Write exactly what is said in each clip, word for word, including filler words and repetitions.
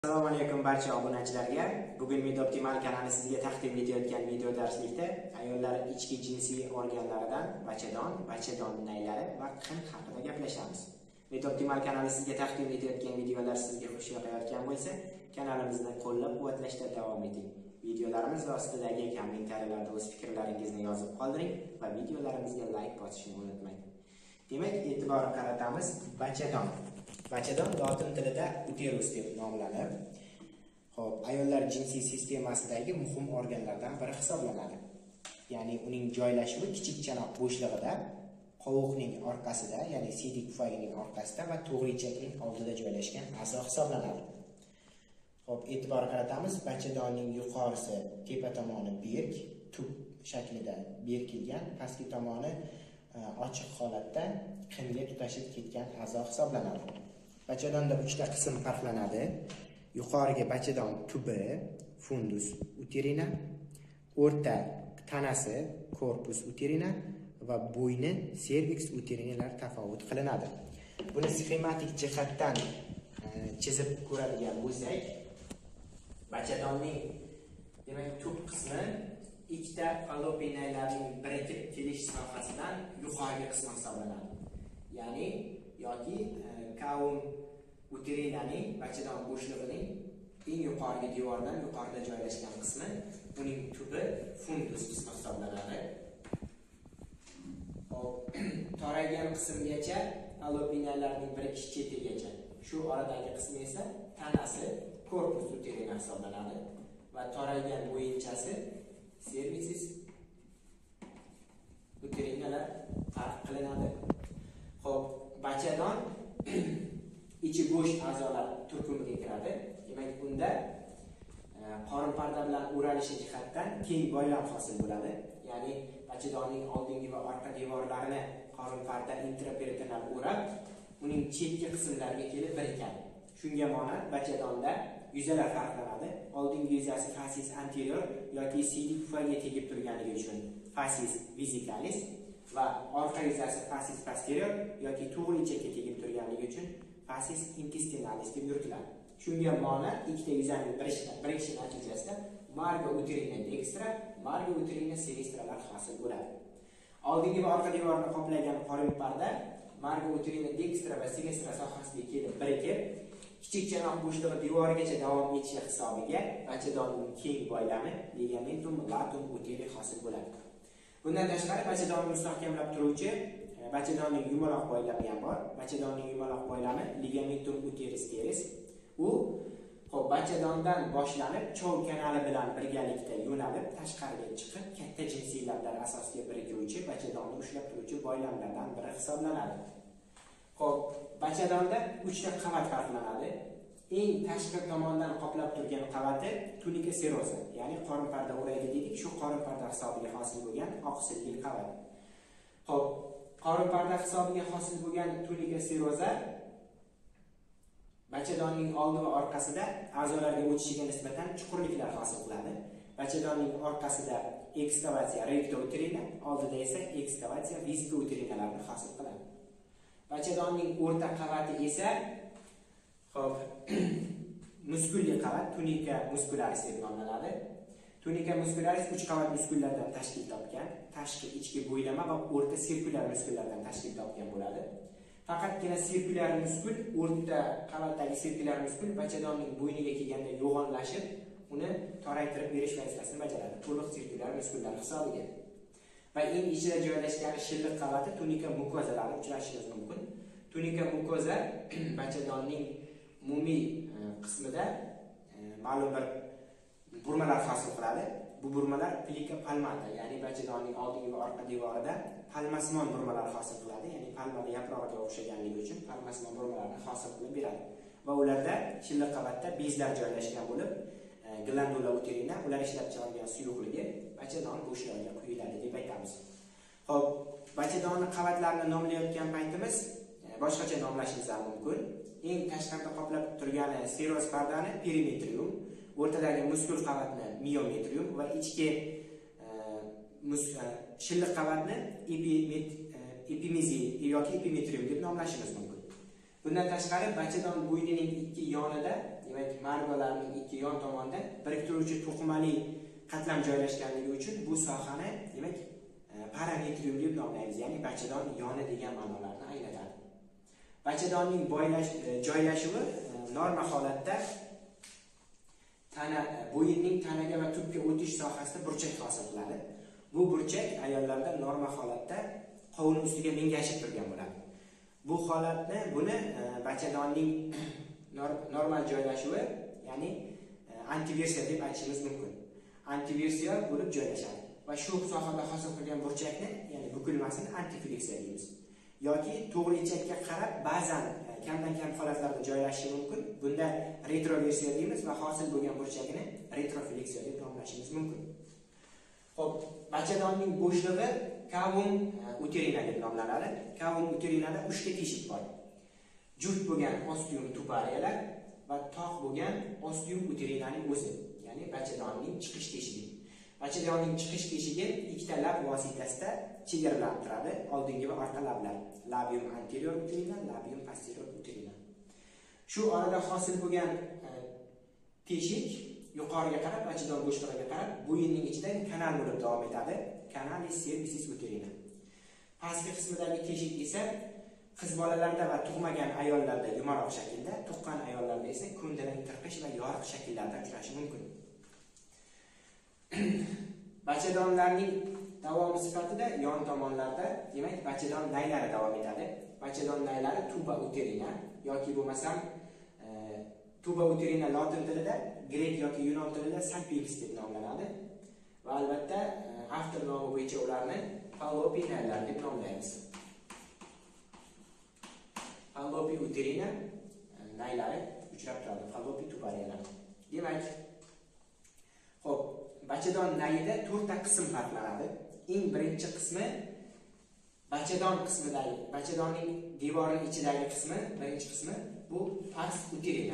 Assalomu alaykum barcha obunachilarga. Bugun MedOptimal kanali sizga taqdim etayotgan video darslikda ayollar ichki jinsiy organlaridan bachadon, bachadon naylari va qin haqida gaplashamiz. MedOptimal kanali sizga taqdim etayotgan videolar sizga xush yoqayotgan bo'lsa, kanalimizni qo'llab-quvvatlashda davom eting. Videolarimiz ostidagi kommentariylarda o'z fikrlaringizni yozib qoldiring va videolarimizga like bosishni unutmang. Demak, e'tibor qaratamiz bachadon. Bachadon lotin tilida uterus deb nomlanib, xo'p, ayollar jinsiy sistemasidagi muhim organlardan biri hisoblanadi. Ya'ni uning joylashuvi kichik chanoq bo'shlig'ida, qovoqning orqasida, ya'ni siydik pufagining orqasida va to'g'richakning oldida joylashgan a'zo hisoblanadi. Xo'p, e'tibor qaratamiz, bachadonning yuqorisi tepa tomoni berk, tub shaklida berkilgan, pastki tomoni ochiq holatda qinga tutashib ketgan a'zo hisoblanadi. Bachadonda uchta qism farqlanadi. Yuqoriga bachadon tubi, fundus uterina, o'rta tanasi, korpus uterina va bo'yni, cervix uterinalar tafovut qilinadi. Buni sxematik jihatdan chizib ko'radigan bo'lsak, bachadonning demak tub qismi ikkita fallopiy naylarning birikib kelish sohasidan yuqorgi qismi hisoblanadi. Ya'ni yoki kaum uterinaning bachadon bo'shlig'ining eng yuqorgi devoridan yuqorida joylashgan qismi, uning tubi fundus qismi hisoblanadi. Hop, toraygan qismgacha fallopiy naylarning birikish chetigacha, shu oradagi qismi esa tanasi, korpus uterina hisoblanadi va toraygan bo'yinchasi cervix uterinalar farq qilinadi. Xo'p, bachadon ichi bo'sh a'zolar turkumiga kiradi. Demak, unda qorin parda bilan o'ralishi jihatdan keng boylam hosil bo'ladi. Ya'ni bachadonning oldingi va orqa devorlarini qorin parda intraperitoneal o'rab, uning chetki qismlariga kelib birikadi. Shunga monand bachadonda yuzalar farqlanadi. Oldingi yuzasi fascis anterior yoki siydik pufaga tegib turganligi uchun fascis vesicalis va orqa yuzasi fascis posterior yoki to'g'richakka tegib turganligi uchun fascis intestinalis deb yuritiladi. Shunga monand ikkita yuzaning birikishi natijasida marga uterina dextra, marga uterina sinistralar hosil bo'ladi. Oldingi va orqa devorni qoplagan qorin parda marga uterina dextra va sinistra sohasiga kelib birikib, kichik chanoq bo'shlig'i devorigacha davom etishi hisobiga bachadonning keng boylami ligamentum latum uteri hosil bo'ladi. Bundan tashqari bachadonni mustahkamlab turuvchi bachadonning yumaloq boylami ham bor. Bachadonning yumaloq boylami ligamentum uterus teres. U xo'p, bachadondan boshlanib chov kanali bilan birgalikda yo'nalib tashqariga chiqib katta jinsiy lablar asosiga birikuvchi bachadonni ushlab turuvchi boylamlardan biri hisoblanadi. Xo'p, bachadonda uchta qavat farqlanadi. Eng tashqi tomondan qoplab turgan qavati tunika seroza, ya'ni qorin parda o'raydi dedik, shu qorin parda hisobiga hosil bo'lgan oqsilli qavat. Xo'p, qorin parda hisobiga hosil bo'lgan tunika seroza bachadonning oldi va orqasida a'zolarga o'tishiga nisbatan chuqurliklar hosil qiladi. Bachadonning orqasida ekskavatsiya rektouterina, oldida esa ekskavatsiya viskouterinalarni hosil qiladi. Bachadonning o'rta qavati esa xo'p, muskulli qavat, tunika muscularis deb nomlanadi. Tunika muscularis uch qavat muskullardan tashkil topgan, tashqi ichki bo'ylama va o'rta sirkulyar muskullardan tashkil topgan bo'ladi. Faqatgina sirkulyar muskul, o'rta qavatdagi sirkulyar muskul bachadonning bo'yniga kelganda yo'g'onlashib, uni toraytirib berish vazifasini bajaradi. To'liq sirkulyar muskullar hisobiga. Va eng ichida joylashgan shilliq qavati tunika mukozalari uchrashingiz mumkin. Tunika mukoza bachadonning umumiy qismida ma'lum bir burmalar hosil qiladi. Bu burmalar plica palmata, ya'ni bachadonning oldingi va orqa devorida palmasimon burmalar hosil qiladi. Ya'ni palmada yaprog'iga o'xshaganligi uchun palmasimon burmalarni hosil qilib beradi. Va ularda shilliq qavatda bezlar joylashgan bo'lib, glandula uterina ular ishlab chiqargan suyuqligi bachadon bo'shlig'iga quyiladi deb aytamiz. Xo'p, bachadonni qavatlarini nomlayotgan paytimiz boshqacha nomlashimiz ham mumkin. Eng tashqarida qoplab turgani seroz pardani perimetrium, o'rtadagi muskul qavatni miometrium va ichki shilliq qavatni epimezi yoki epimetrium deb nomlashimiz mumkin. Bundan tashqari bachadon bo'ynining ikki yonida, demak, margolarning ikki yon tomonida biriktiruvchi to'qimali qatlam joylashganligi uchun bu sohani demak parametrium deb nomlaymiz, ya'ni bachadon yoni degan ma'nolarni anglatadi. Bachadonning boylash joylashuvi norma holatda tana bo'yinning tanaga va tubga o'tish sohasida burchak hosil qiladi. Bu burchak ayollarda norma holatda qovun ustiga mengashib turgan bo'ladi. Bu holatni buni bachadonning normal joylashuvi, ya'ni antiversiya deb aytishimiz mumkin. Antiversiya bo'lib joylashadi va shu sohada hosil qilgan burchakni, ya'ni bukilmasini antifleksiya deymiz. Yoki to'g'ri ichakka qarab ba'zan kamdan kam holatlarda joylashishi mumkin. Bunda retroversiya deymiz va hosil bo'lgan burchakni retrofleksiya deb nomlashimiz mumkin. Xo'p, bachadonning bo'shlig'i kavum uterina deb nomlanadi. Kavum uterinada uchta teshik bor. Juft bo'lgan ostium tubariyalar va tog' bo'lgan ostium uterinaning o'zi, ya'ni bachadonning chiqish teshigi. Bachadonning chiqish teshigi ikkita lab vositasida chegaralanib turadi, oldingi va orqa lablar. Labium anterior uterina, labium posterior uterina. Shu orada hosil bo'lgan teshik yuqoriga qarab, bachadon bo'shlig'iga qarab, bo'yinning ichida kanal bo'lib davom etadi. Canalis cervicis uterina. Pastki qismidagi teshik esa qiz bolalarda va tug'magan ayollarda yumaloq shaklda, tuqqan ayollarda esa ko'ndalang tirqish va yoriq shakllarda uchrashi mumkin. Bachadonlarning davomi sifatida yon tomonlarda, demak, bachadon naylari davom etadi. Bachadon naylari tuba uterina yoki bo'lmasam tuba uterina lotin tilida, grek yoki yunon tilida salpinx deb nomlanadi. Va albatta avtor nomi bo'yicha ularni fallopiy naylar deb nomlaymiz. Fallopiy uterina naylari uchrab turadi, fallopiy tubariyalar. Demak, xo'p, bachadon nayida to'rtta qism farqlanadi. Eng birinchi qismi bachadon qismidagi, bachadonning devorining ichidagi qismi, birinchi qismi bu pars uterina.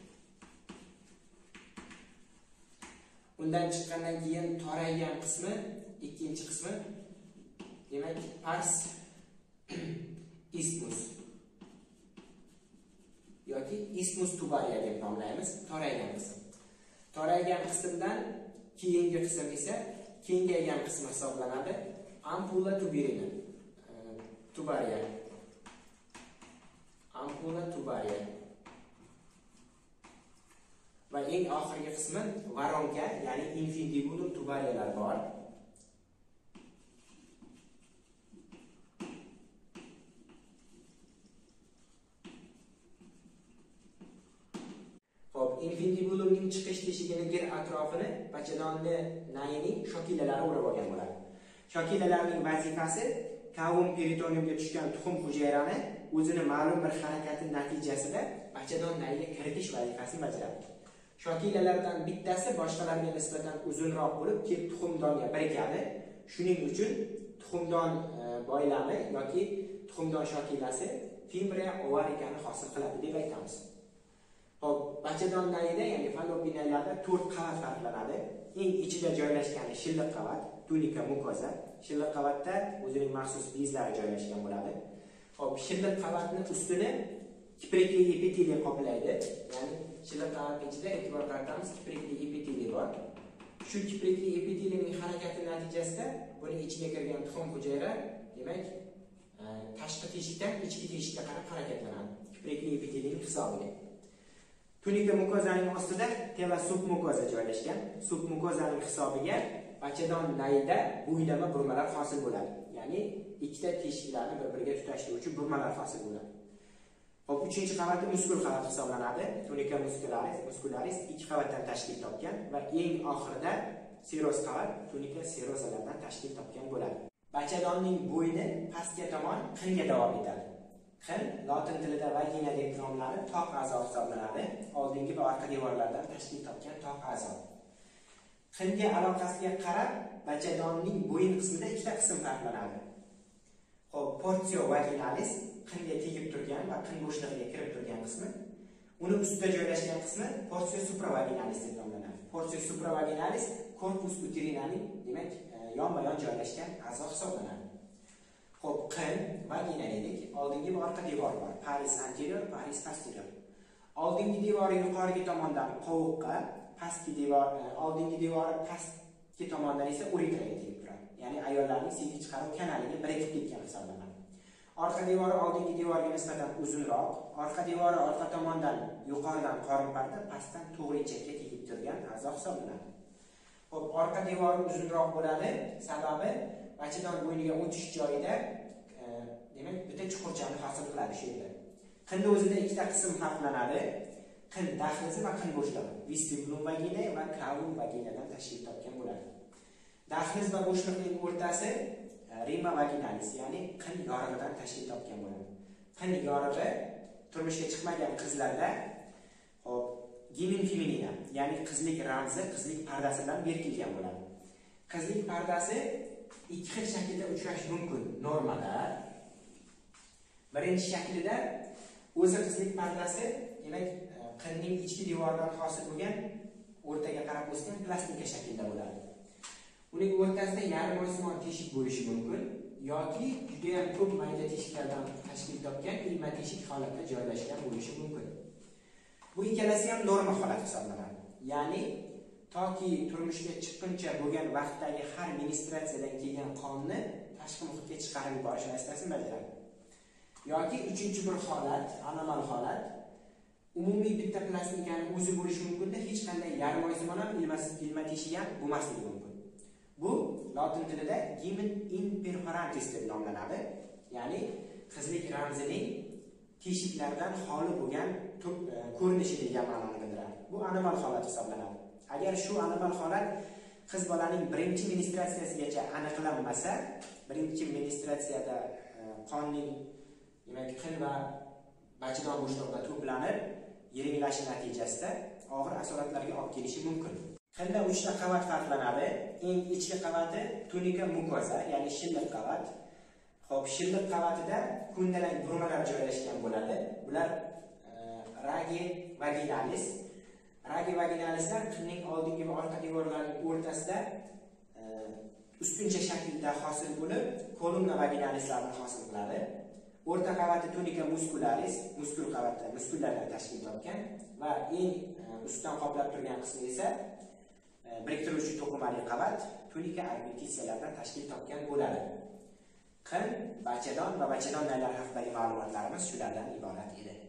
Undan chiqqandan keyin toraygan qismi, ikkinchi qismi demak pars isthmus yoki isthmus tubaria deb nomlaymiz, toraygan qism. Toraygan qismdan keyingi qism esa kengaygan qism hisoblanadi, ampulla tuberina tubaria. Ampulla tubaria. Va eng oxirgi qismi varonka, ya'ni infundibulum tubariyalar bor. Xo'p, infundibulumning chiqish teshigini gir atrofini bachadonni nayining shokilalari o'rab olgan bo'ladi. Shokilalarning vazifasi kavum peritoniumga tushgan tuxum hujayrani o'zini ma'lum bir harakati natijasida bachadon nayiga kiritish vazifasini bajaradi. Shokilalardan bittasi boshqalarga nisbatan uzunroq bo'lib, kelib tuxumdonga birikadi. Shuning uchun tuxumdon boylami yoki tuxumdon shokilasi fibria ovaricani hosil qiladi deb aytamiz. Xo'p, bachadon nayida, ya'ni fallopiy naylarda to'rt qavat farqlanadi. Eng ichida joylashgani shilliq qavat, tunika mukoza. Shilliq qavatda o'zining maxsus bezlari joylashgan bo'ladi. Xo'p, shilliq qavatning ustini kiprikli epiteliy qoplaydi. Ya'ni shilliq qavatning ichida e'tibor qaratamiz, kiprikli epiteliy bor. Shu kiprikli epiteliyning harakati natijasida buning ichiga kirgan tuxum hujayra, demak, tashqi teshikdan ichki teshikka qarab harakatlanadi. Kiprikli epiteliyning hisobiga. Tunika mukozaning ostida teva submukoza joylashgan. Submukozaning hisobiga bachadon nayida bo'ylama burmalar hosil bo'ladi. Ya'ni ikkita teshiklarni bir-biriga tutashtiruvchi burmalar hosil bo'ladi. Xo'p, uchinchi qavati muskul qavat hisoblanadi. Tunika muscularis, muscularis ikki qavatdan tashkil topgan va eng oxirida seroz qavat, tunika serozalardan tashkil topgan bo'ladi. Bachadonning bo'yni pastga tomon qinga davom etadi. Qin lotin tilida vagina deb nomlanib, toq a'zo hisoblanadi. Oldingi va orqa devorlardan tashkil topgan toq a'zo. Qinga aloqasiga qarab, bachadonning bo'yin qismida ikkita qism farqlanadi. Xo'p, portio vaginalis qinga tegib turgan va qin bo'shlig'iga kirib turgan qismi, uni ustida joylashgan qismi portio supravaginalis deb nomlanadi. Portio supravaginalis korpus uterinaning, demak, yonma-yon joylashgan a'zo hisoblanadi. Xo'p, qin, vagina dedik, oldingi va orqa devor bor. Paris anterior, paris posterior. Oldingi devori yuqorgi tomondan qovuqqa, pastki devor, oldingi devori pastki tomondan esa uretraga tegib turadi. Ya'ni ayollarning sevgi chiqaruv kanaliga birikib ketgan hisoblanadi. Orqa devori oldingi devorga nisbatan uzunroq, orqa devori orqa tomondan yuqoridan qorin parda, pastdan to'g'ri ichakka tegib turgan a'zo hisoblanadi. Xo'p, orqa devori uzunroq bo'ladi, sababi bachadon bo'yniga o'tish joyida, e, demak, bitta chuqurchani hosil qiladi shu yerda. Qinda o'zida ikkita qism farqlanadi. Qin dahlizi va qin bo'shlig'i. Vestibulum vagina va cavum vaginadan tashkil topgan bo'ladi. Dahliz va bo'shliqning o'rtasi rima vaginalis, ya'ni qin yorig'idan tashkil topgan bo'ladi. Qin yorig'i turmushga chiqmagan qizlarda, hop, gimin feminina, ya'ni qizlik ramzi, qizlik pardasi bilan berkilgan bo'ladi. Qizlik pardasi ikki xil shaklda uchrashi mumkin normada. Birinchi shaklida o'zi qizlik pardasi, demak, qinning ichki devoridan hosil bo'lgan o'rtaga qarab o'sgan plastika shaklda bo'ladi. Uning o'rtasida yarim osmon teshik bo'lishi mumkin yoki juda ham ko'p mayda teshiklardan tashkil topgan ilma teshik holatda joylashgan bo'lishi mumkin. Bu ikkalasi ham norma holat hisoblanadi. Ya'ni toki turmushga chiqquncha bo'lgan vaqtdagi har menstruatsiyadan kelgan qonni tashqi muhitga chiqarib yuborish vazifasini bajaradi. Yoki uchinchi bir holat, anomal holat, umumiy bitta plastikani o'zi bo'lishi mumkin-da, hech qanday yarim osmon ham ilma teshik ham bo'lmasligi mumkin. Bu lotin tilida gimen imperforantis deb nomlanadi. Ya'ni qizlik ramzining teshiklardan xoli bo'lgan ko'rinishi degan ma'noni bildiradi. Bu anomal holat hisoblanadi. Agar shu anomal holat qiz bolaning birinchi menstruatsiyasigacha aniqlanmasa, birinchi menstruatsiyada qonning, demak, qin va bachadon bo'shlig'ida to'planib, yiringlashi natijasida og'ir asoratlarga olib kelishi mumkin. Qinda uchta qavat farqlanadi. Eng ichki qavati tunika mukoza, ya'ni shilliq qavat. Xo'p, shilliq qavatida ko'ndalang burmalar joylashgan bo'ladi. Bular e, ragi vaginalis. Ragi vaginalislar qinning oldingi va orqa devorlarining o'rtasida e, ustuncha shaklda hosil bo'lib, kolumna vaginalislarni hosil qiladi. O'rta qavati tunika muscularis, muskul qavatda muskullardan tashkil topgan va eng e, ustdan qoplab turgan qismi esa biriktiruvchi to'qimali qavat tunika arbutisiyalaridan tashkil topgan bo'ladi. Qin, bachadon va bachadon naylari haqidagi ma'lumotlarimiz shulardan iborat edi.